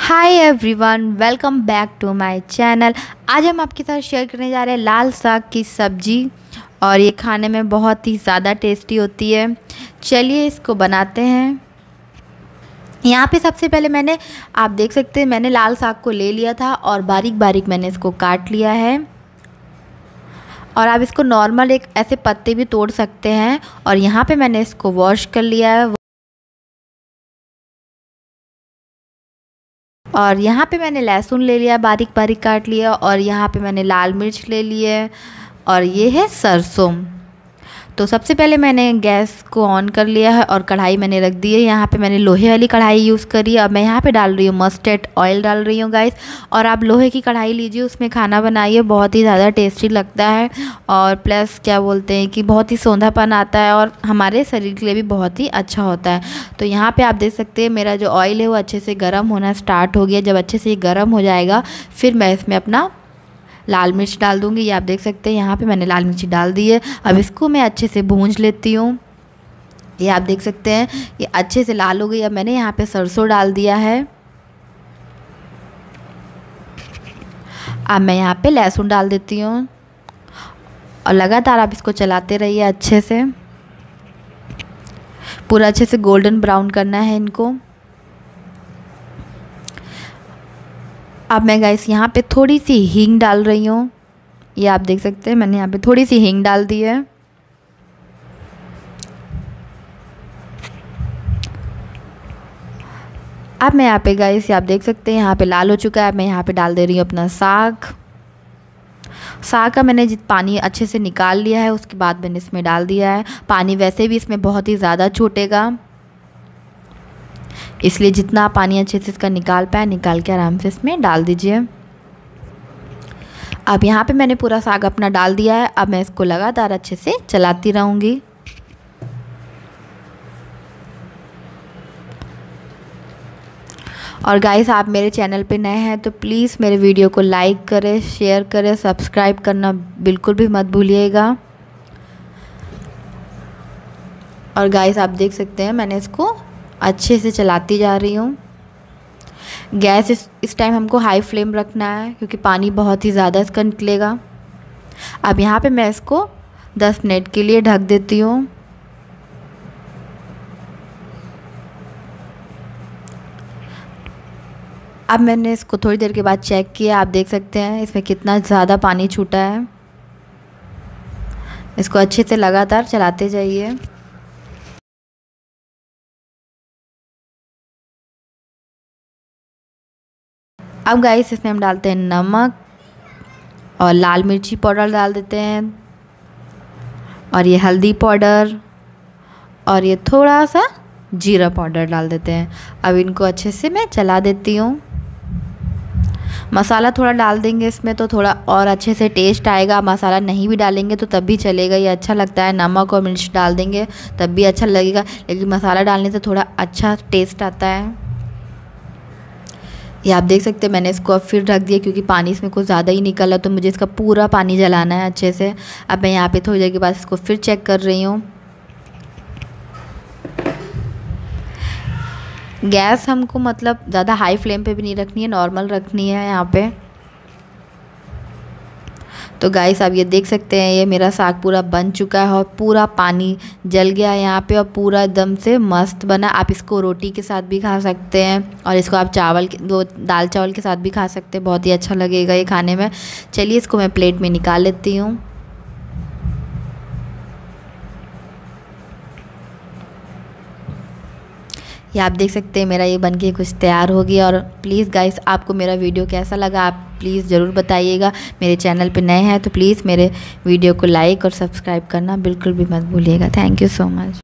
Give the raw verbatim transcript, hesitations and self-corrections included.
Hi everyone, welcome back to my channel. आज हम आपके साथ शेयर करने जा रहे हैं लाल साग की सब्ज़ी और ये खाने में बहुत ही ज़्यादा टेस्टी होती है। चलिए इसको बनाते हैं। यहाँ पे सबसे पहले मैंने आप देख सकते हैं मैंने लाल साग को ले लिया था और बारीक बारीक मैंने इसको काट लिया है। और आप इसको नॉर्मल एक ऐसे पत्ते भी तोड़ सकते हैं। और यहाँ पे मैंने इसको वॉश कर लिया है। और यहाँ पे मैंने लहसुन ले लिया, बारीक बारीक काट लिया। और यहाँ पे मैंने लाल मिर्च ले लिए और ये है सरसों। तो सबसे पहले मैंने गैस को ऑन कर लिया है और कढ़ाई मैंने रख दी है। यहाँ पे मैंने लोहे वाली कढ़ाई यूज़ करी। अब मैं यहाँ पे डाल रही हूँ मस्टर्ड ऑयल डाल रही हूँ गाइस। और आप लोहे की कढ़ाई लीजिए, उसमें खाना बनाइए, बहुत ही ज़्यादा टेस्टी लगता है। और प्लस क्या बोलते हैं कि बहुत ही सौंधापन आता है और हमारे शरीर के लिए भी बहुत ही अच्छा होता है। तो यहाँ पर आप देख सकते हैं मेरा जो ऑयल है वो अच्छे से गर्म होना स्टार्ट हो गया। जब अच्छे से ये गर्म हो जाएगा फिर मैं इसमें अपना लाल मिर्च डाल दूँगी। ये आप देख सकते हैं यहाँ पे मैंने लाल मिर्ची डाल दी है। अब इसको मैं अच्छे से भूंज लेती हूँ। ये आप देख सकते हैं ये अच्छे से लाल हो गई। अब मैंने यहाँ पे सरसों डाल दिया है। अब मैं यहाँ पे लहसुन डाल देती हूँ और लगातार आप इसको चलाते रहिए अच्छे से। पूरा अच्छे से गोल्डन ब्राउन करना है इनको। अब मैं गाइस यहाँ पे थोड़ी सी हींग डाल रही हूँ। ये आप देख सकते हैं मैंने यहाँ पे थोड़ी सी हींग डाल दी है। अब मैं यहाँ पे गाइस आप देख सकते हैं यहाँ पे लाल हो चुका है। अब मैं यहाँ पे डाल दे रही हूँ अपना साग। साग का मैंने जित पानी अच्छे से निकाल लिया है उसके बाद मैंने इसमें डाल दिया है। पानी वैसे भी इसमें बहुत ही ज़्यादा छूटेगा, इसलिए जितना पानी अच्छे से इसका निकाल पाए निकाल के आराम से इसमें डाल दीजिए। अब यहाँ पे मैंने पूरा साग अपना डाल दिया है। अब मैं इसको लगातार अच्छे से चलाती रहूँगी। और गाइस आप मेरे चैनल पे नए हैं तो प्लीज़ मेरे वीडियो को लाइक करें, शेयर करें, सब्सक्राइब करना बिल्कुल भी मत भूलिएगा। और गाइस आप देख सकते हैं मैंने इसको अच्छे से चलाती जा रही हूँ। गैस इस इस टाइम हमको हाई फ्लेम रखना है क्योंकि पानी बहुत ही ज़्यादा इसका निकलेगा। अब यहाँ पे मैं इसको दस मिनट के लिए ढक देती हूँ। अब मैंने इसको थोड़ी देर के बाद चेक किया। आप देख सकते हैं इसमें कितना ज़्यादा पानी छूटा है। इसको अच्छे से लगातार चलाते जाइए। अब गाइस इसमें हम डालते हैं नमक और लाल मिर्ची पाउडर डाल देते हैं और ये हल्दी पाउडर और ये थोड़ा सा जीरा पाउडर डाल देते हैं। अब इनको अच्छे से मैं चला देती हूँ। मसाला थोड़ा डाल देंगे इसमें तो थोड़ा और अच्छे से टेस्ट आएगा। मसाला नहीं भी डालेंगे तो तब भी चलेगा, ये अच्छा लगता है। नमक और मिर्च डाल देंगे तब भी अच्छा लगेगा, लेकिन मसाला डालने से थोड़ा अच्छा टेस्ट आता है। ये आप देख सकते हैं मैंने इसको अब फिर ढक दिया क्योंकि पानी इसमें कुछ ज़्यादा ही निकला तो मुझे इसका पूरा पानी जलाना है अच्छे से। अब मैं यहाँ पे थोड़ी देर के बाद इसको फिर चेक कर रही हूँ। गैस हमको मतलब ज़्यादा हाई फ्लेम पे भी नहीं रखनी है, नॉर्मल रखनी है यहाँ पे। तो गाइस आप ये देख सकते हैं ये मेरा साग पूरा बन चुका है और पूरा पानी जल गया है यहाँ पे और पूरा एकदम से मस्त बना। आप इसको रोटी के साथ भी खा सकते हैं और इसको आप चावल के दो दाल चावल के साथ भी खा सकते हैं, बहुत ही अच्छा लगेगा ये खाने में। चलिए इसको मैं प्लेट में निकाल लेती हूँ। ये आप देख सकते हैं मेरा ये बनके कुछ तैयार हो गया। और प्लीज़ गाइस आपको मेरा वीडियो कैसा लगा आप प्लीज़ ज़रूर बताइएगा। मेरे चैनल पे नए हैं तो प्लीज़ मेरे वीडियो को लाइक और सब्सक्राइब करना बिल्कुल भी मत भूलिएगा। Thank you so much.